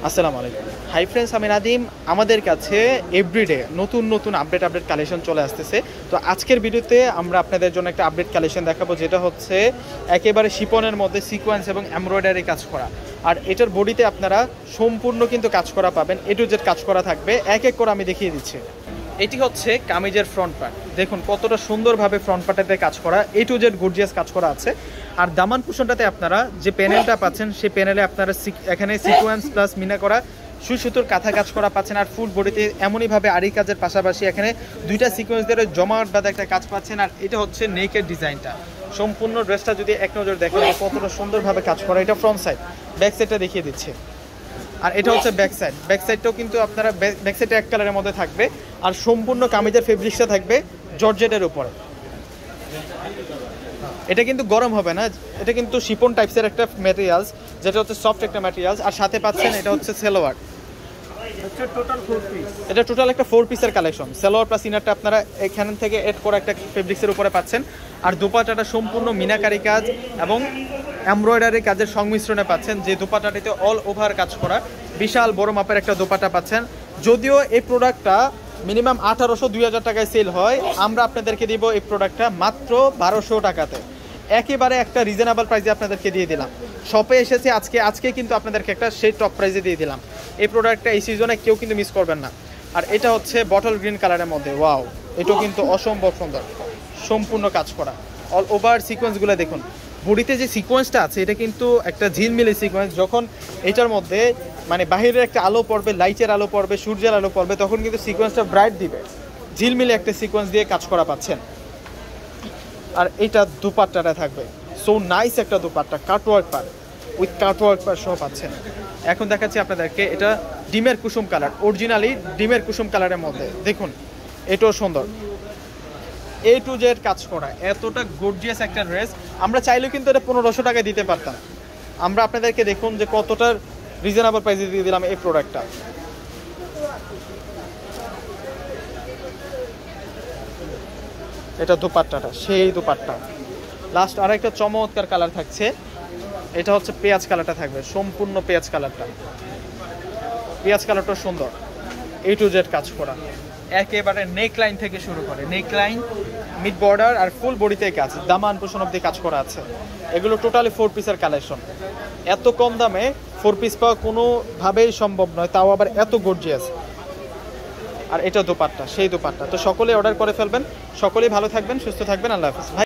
আসসালামু আলাইকুম। Hi friends, আমি নাদিম। আমাদের কাছে এভরিডে নতুন নতুন আপডেট কালেকশন চলে আসতেছে। তো আজকের ভিডিওতে আমরা আপনাদের জন্য একটা আপডেট কালেকশন দেখাবো, যেটা হচ্ছে একেবারে শিপনের মধ্যে সিকোয়েন্স এবং এমব্রয়ডারি কাজ করা। আর এটার বডিতে আপনারা সম্পূর্ণ কিন্তু কাজ করা পাবেন, এ টু জেড কাজ করা থাকবে। এক এক করে আমি দেখিয়ে দিচ্ছি। এটি হচ্ছে কামিজের ফ্রন্ট পার্ট। দেখুন কতটা সুন্দরভাবে ফ্রন্ট পার্টেতে কাজ করা, এ টু জেড গর্জিয়াস কাজ করা আছে। আর দামান কুশনটাতে আপনারা যে প্যানেলটা পাচ্ছেন, সেই প্যানেলে আপনারা এখানে সিকোয়েন্স প্লাস মিনা করা সুই সুতোর কাঁথা কাজ করা পাচ্ছেন। আর ফুল বডিতে এমনইভাবে আড়ি কাজের পাশাপাশি এখানে দুইটা সিকোয়েন্স দিয়ে জমাট বাঁধা একটা কাজ পাচ্ছেন। আর এটা হচ্ছে নেকের ডিজাইনটা। সম্পূর্ণ ড্রেসটা যদি এক নজর দেখেন কতটা সুন্দরভাবে কাজ করা। এটা ফ্রন্ট সাইড, ব্যাক সাইডটা দেখিয়ে দিচ্ছে। আর এটা হচ্ছে ব্যাক সাইড। ব্যাক সাইডটাও কিন্তু আপনারা ব্যাক সাইডে এক কালারের মধ্যে থাকবে। আর সম্পূর্ণ কামিজের ফেব্রিক্সটা থাকবে জর্জেটের উপরে। এটা কিন্তু গরম হবে না, এটা কিন্তু শিপন টাইপসের একটা ম্যাটেরিয়ালস, যেটা হচ্ছে সফট একটা ম্যাটেরিয়ালস। আর সাথে পাচ্ছেন এটা হচ্ছে সেলোয়ার। এটা টোটাল একটা 4 পিসের কালেকশন। সেলোয়ার প্লাস ইনারটা আপনারা এখান থেকে এড করা একটা ফেব্রিক্সের উপরে পাচ্ছেন। আর দোপাট্টাটা সম্পূর্ণ মিনাকারি কাজ এবং এমব্রয়ডারি কাজের সংমিশ্রণে পাচ্ছেন, যে দোপাট্টাটিতে অল ওভার কাজ করা বিশাল বড় মাপের একটা দোপাট্টা পাচ্ছেন। যদিও এই প্রোডাক্টটা মিনিমাম 1800-2000 টাকায় সেল হয়, আমরা আপনাদেরকে দিব এই প্রোডাক্টটা মাত্র 1200 টাকাতে। একেবারে একটা রিজনেবল প্রাইসে আপনাদেরকে দিয়ে দিলাম। শপে এসেছে আজকে কিন্তু আপনাদেরকে একটা সেই টপ প্রাইসে দিয়ে দিলাম। এই প্রোডাক্টটা এই সিজনে কেউ কিন্তু মিস করবেন না। আর এটা হচ্ছে বটল গ্রিন কালারের মধ্যে। ওয়াও, এটাও কিন্তু অসম্ভব সুন্দর, সম্পূর্ণ কাজ করা। অল ওভার সিকোয়েন্সগুলো দেখুন। বডিতে যে সিকোয়েন্সটা আছে এটা কিন্তু একটা ঝিলমিলি সিকোয়েন্স। যখন এটার মধ্যে মানে বাহিরের একটা আলো পড়বে, লাইটের আলো পড়বে, সূর্যের আলো পড়বে, তখন কিন্তু সিকোয়েন্সটা ব্রাইট দিবে। ঝিলমিলি একটা সিকোয়েন্স দিয়ে কাজ করা পাচ্ছেন। আর এইটা দুপাট্টাটা থাকবে সো নাইস একটা দুপাট্টা, কাটওয়ার্ক পার উইথ কাটওয়ার্ক পার সহ পাচ্ছেন। এখন দেখাচ্ছি আপনাদেরকে, এটা ডিমের কুসুম কালার, অরিজিনালি ডিমের কুসুম কালারের মধ্যে। দেখুন এটাও সুন্দর, এ টু জেড কাজ করা, এতটা গর্জিয়াস একটা ড্রেস। আমরা চাইলেও কিন্তু এটা 1500 টাকায় দিতে পারতাম। আমরা আপনাদেরকে দেখুন যে কতটা রিজনেবল প্রাইসে দিয়ে দিলাম এই প্রোডাক্টটা। এটা দুপাট্টাটা সেই দুপাট্টা। লাস্ট আরেকটা চমৎকার কালার থাকছে, এটা হচ্ছে পেঁয়াজ কালারটা থাকবে, সম্পূর্ণ পেঁয়াজ কালারটা। পেঁয়াজ কালারটা সুন্দর, এ টু জেড কাজ করা, একেবারে নেক লাইন থেকে শুরু করে নেক লাইন, মিড বর্ডার আর ফুল বডিতে কাজ, দামান পোষণ অব্দি কাজ করা আছে। এগুলো টোটালি 4 পিসের কালেকশন। এত কম দামে 4 পিস পাওয়া কোনোভাবেই সম্ভব নয়, তাও আবার এত গর্জিয়াস। আর এটা দোপাট্টা, সেই দোপাট্টা। তো সকলেই অর্ডার করে ফেলবেন। সকলেই ভালো থাকবেন, সুস্থ থাকবেন। আল্লাহ হাফেজ।